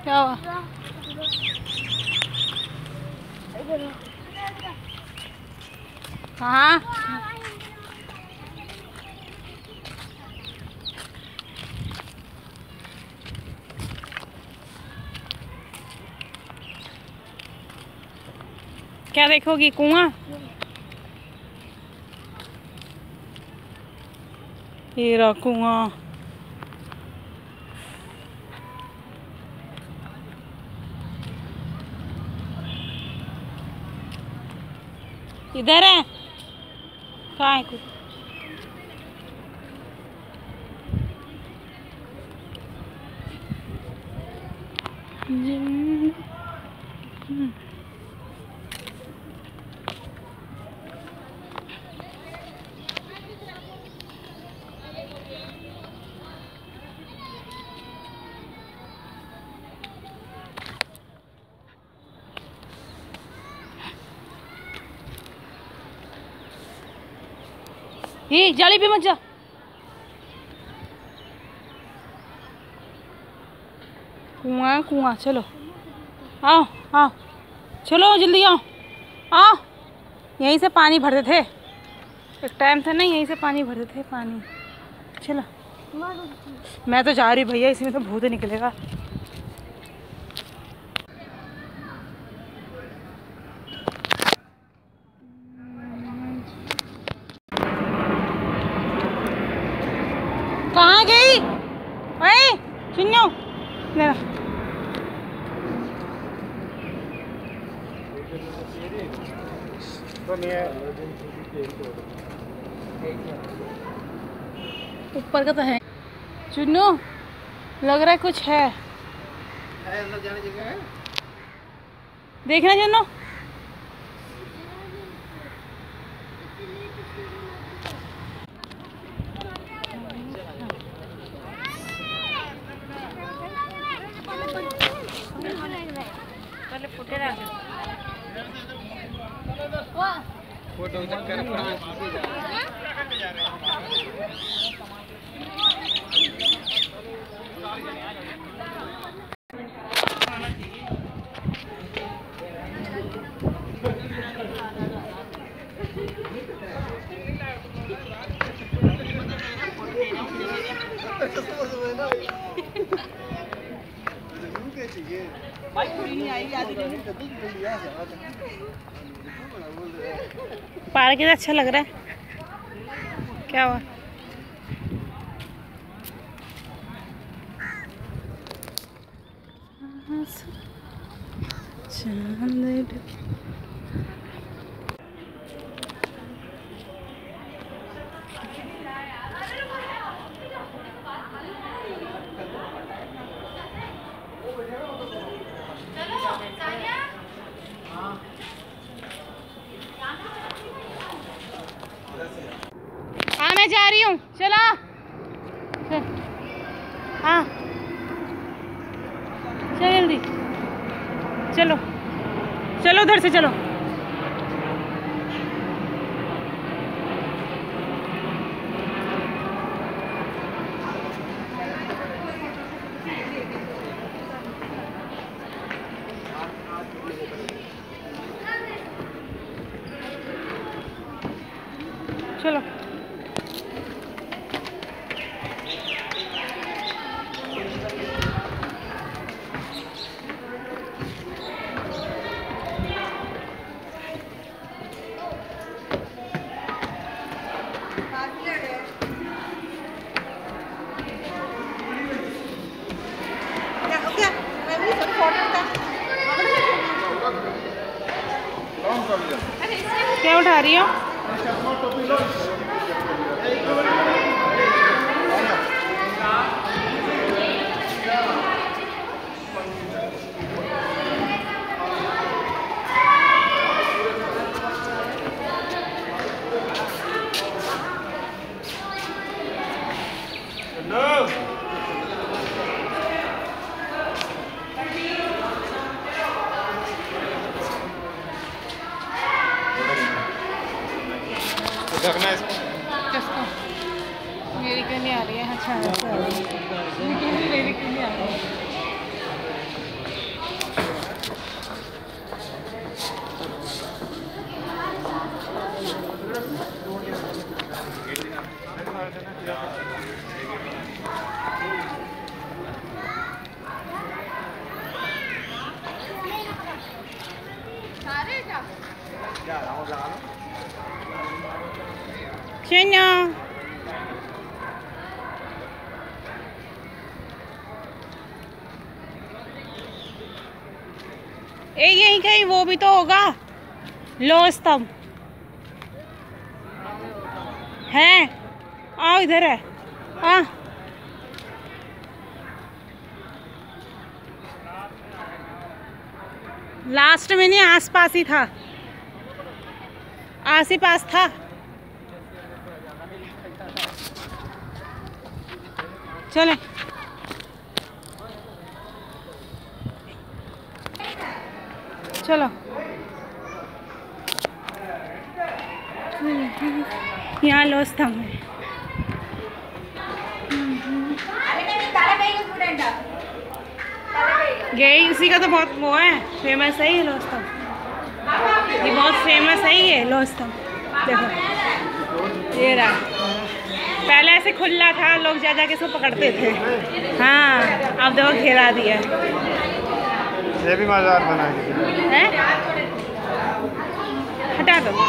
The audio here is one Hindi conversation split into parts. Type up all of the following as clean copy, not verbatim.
क्या हुआ? हाँ क्या देखोगी? कुआं? ये रहा कुआं। इधर है? कहाँ है कुछ? ये जाली पे मत जा। कुआं कुआं, चलो आओ आओ, चलो जल्दी आओ आओ। यहीं से पानी भरते थे, एक टाइम था ना, यहीं से पानी भरते थे पानी। चलो मैं तो जा रही भैया, इसमें तो भूत निकलेगा। कहाँ गई? ओए सुनियो मेरा। ऊपर का तो है चुन्नू, लग रहा है कुछ है। अंदर जाने जगह है, देखना चुन्नू। पार्क कितना अच्छा लग रहा है। क्या हुआ? हाँ मैं जा रही हूँ, चलो। हाँ चल जल्दी, चलो चलो उधर से चलो। चलो क्या उठा रही हो? किसको? मेरी क्यों नहीं आ रही है? अच्छा मेरी क्यों नहीं आ रही है? चिन्नू यहीं कहीं वो भी तो होगा, लो स्तंभ है। आओ इधर है। हाँ लास्ट में नहीं, आस पास ही था, आस ही पास था। चले चलो। यहाँ लो स्तंभ है। यही उसी का तो बहुत वो है, फेमस है ये लो स्तंभ, ये बहुत फेमस है ये लो स्तंभ। देखो ये रहा, पहले ऐसे खुला था, लोग जा जा के इसको पकड़ते थे। हाँ अब देखो घेरा दिया। ये भी मज़ेदार बना है, हटा दो।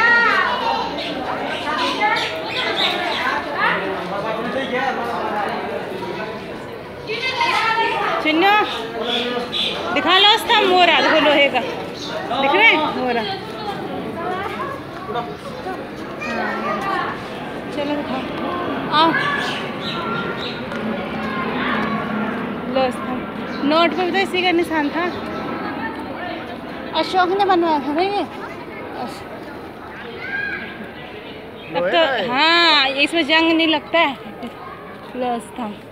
चिन्नू दिखा लो स्तंभ, हो रहा देखो लोहे का, दिख रहे हैं हो रहा। चलो दिखाओ, आओ लो स्तंभ। नोट पे भी तो इसी का निशान था, अशोक ने बनवाया था ना ये। अब तो हाँ इसमें जंग नहीं लगता है। लो स्तंभ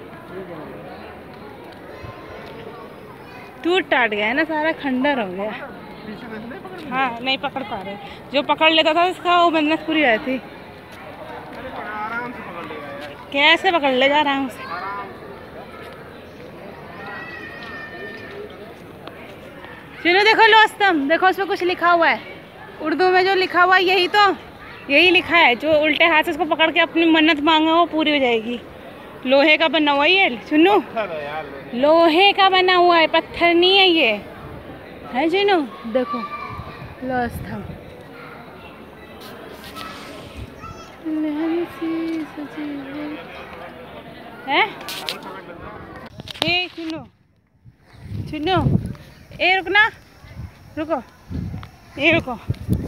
टूट टाट गया है ना, सारा खंडर हो गया। हाँ नहीं पकड़ पा रहे, जो पकड़ लेता था उसका वो मेहनत पूरी रहती। कैसे पकड़ लेगा आराम से। चलो देखो लो स्तंभ, देखो उसमें कुछ लिखा हुआ है उर्दू में, जो लिखा हुआ है यही लिखा है, जो उल्टे हाथ से उसको पकड़ के अपनी मन्नत मांगे वो पूरी हो जाएगी। लोहे का बना हुआ है, सुनो लोहे का बना हुआ है, पत्थर नहीं है ये, है सुनो। देखो लो स्तंभ है। ए सुनो ए रुकना, रुको ए रुको।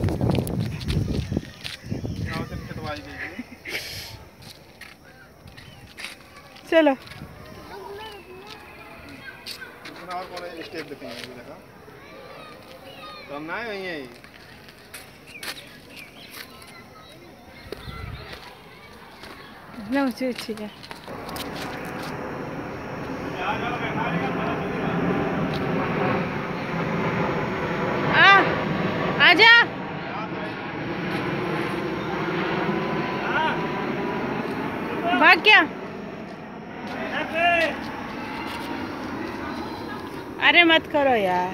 चलो और कौन स्टेप दिखेंगे, देखा कम ना है वही है ऊँची अच्छी है। आजा भाग क्या। अरे मत करो यार।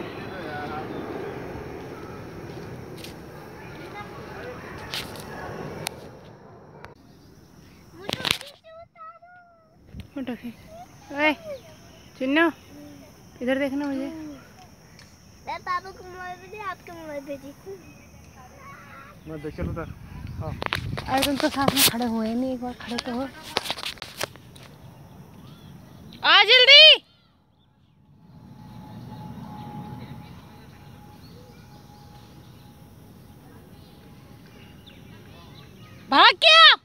ओए चिन्नू इधर देखना मुझे। मैं पापा को मोबाइल भेजी, आपके मोबाइल भेजी। मैं देख चलो उधर। अरे तुम तो साथ में खड़े हुए नहीं, एक बार खड़े तो हो। आ जल्दी। भाग क्या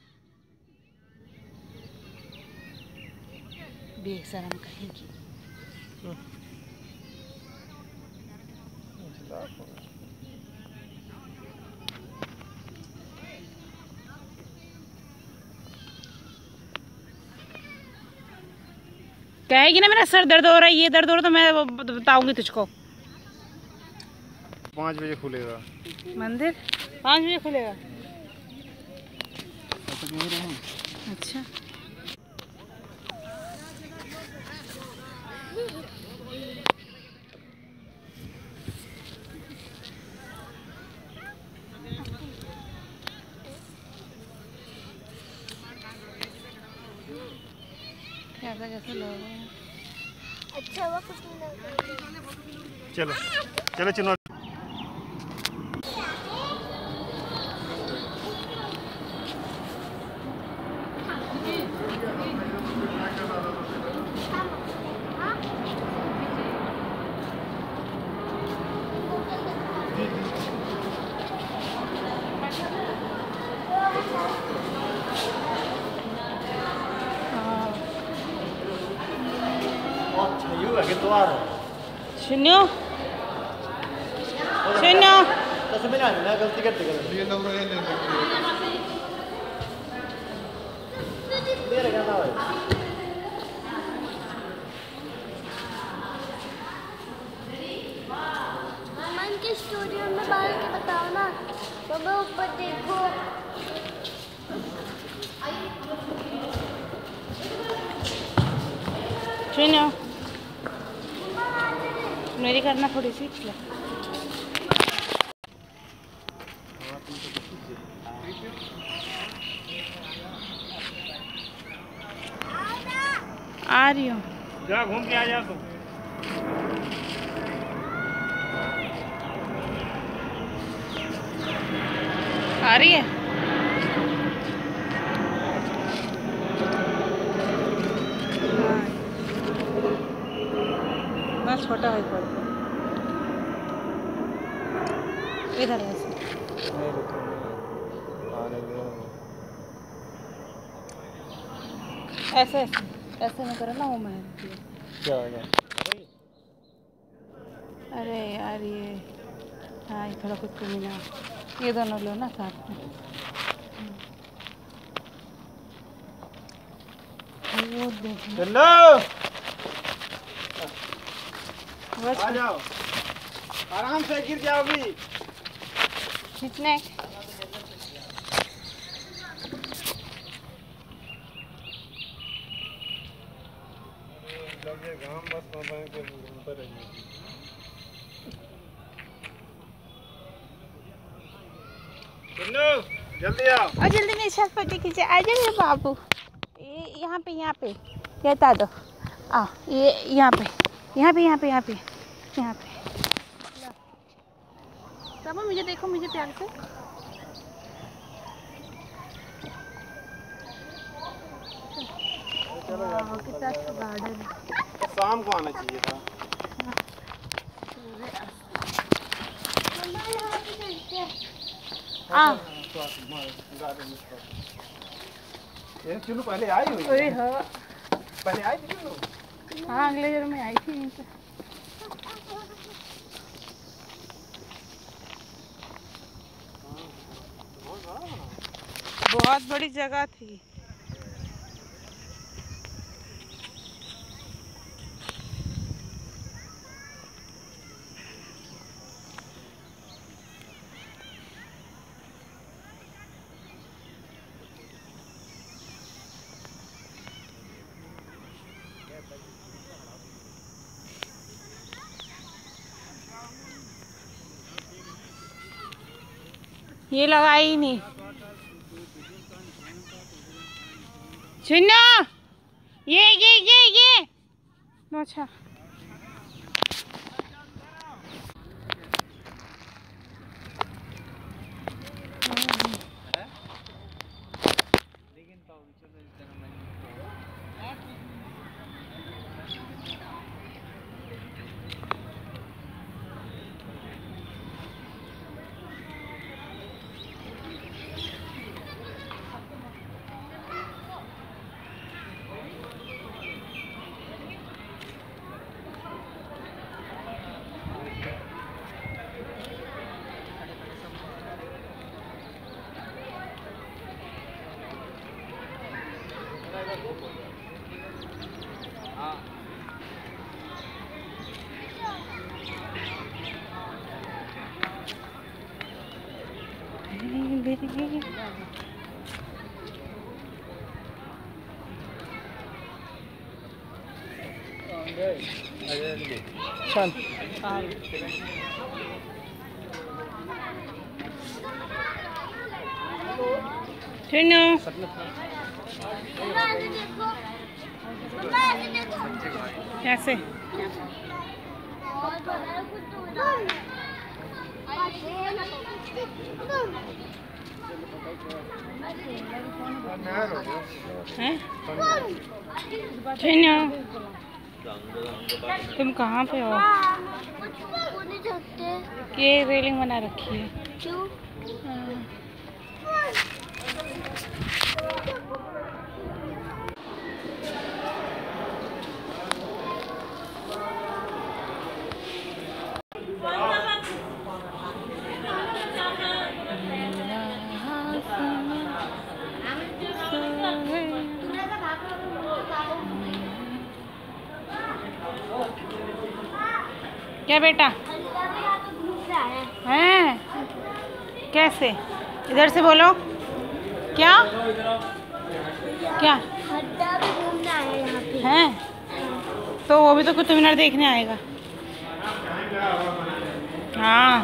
बेशरम कहेगी। कहेगी ना मेरा सर दर्द हो रहा है, ये दर्द हो रहा, तो मैं बताऊंगी तुझको। 5 बजे खुलेगा मंदिर, 5 बजे खुलेगा। अच्छा ऐसा कैसे लोग हैं? अच्छा हुआ कुछ नहीं। चलो चलो चलो। शून्य शून्य गलती करते ये लोग मामा इनके स्टूडियो में बाहर के बताओ ना। बाबा ऊपर देखो। शून्य मेरी करना थोड़ी सी। आ रही हूँ। जा घूम के आ जा तुम। आ रही है। बस छोटा है पर इधर ऐसे ऐसे ऐसे में करो ना वो मेहनती है। क्या हो गया? अरे यार ये हाँ ये थोड़ा कुछ मिला। ये दोनों लो ना साथ में। वो देखो चलो बस आ जाओ, आराम से गिर जाओगी। खींचने घाम बस के ऊपर रहिए। चलो जल्दी आओ। और जल्दी मेरे साथ फोटो खींचे। आ जाओ मेरे बाबू। ये यहाँ पे ये बता दो। आ ये यहाँ पे बाबू मुझे देखो मुझे प्यार से। कितना अच्छा गार्डन है। शाम को आना चाहिए था। चलो पहले आई हुई। अरे हाँ पहले आई थी चलो। हाँ अगले जन्म में आई थी यहीं पे। बहुत बड़ी जगह थी। ये लगाई ही नहीं। सुनो ये अच्छा चल सुनो देखो मम्मा ऐसे देखो। कैसे? हैं? चैन्या, तुम कहाँ पे हो? ये रेलिंग बना रखी है। क्यों? क्या बेटा? हैं? कैसे? इधर से बोलो। क्या? क्या? हड्डा भी घूमना है यहाँ पे। हैं? तो वो भी तो कुतुब मीनार देखने आएगा। हाँ।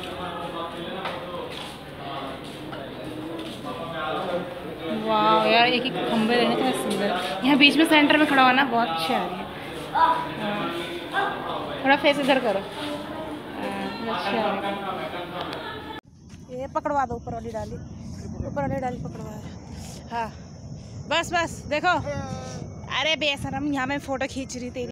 वाह यार, एक ही खंबे रहने का सुंदर। यहाँ बीच में सेंटर में खड़ा हुआ ना, बहुत अच्छी आ रही है। थोड़ा फेस इधर करो। अच्छी आ रही है। ये पकड़वा दो, ऊपर वाली डाली, ऊपर वाली डाली पकड़वा दो। हाँ बस बस देखो। अरे बेशरम, यहाँ मैं फोटो खींच रही तेरी।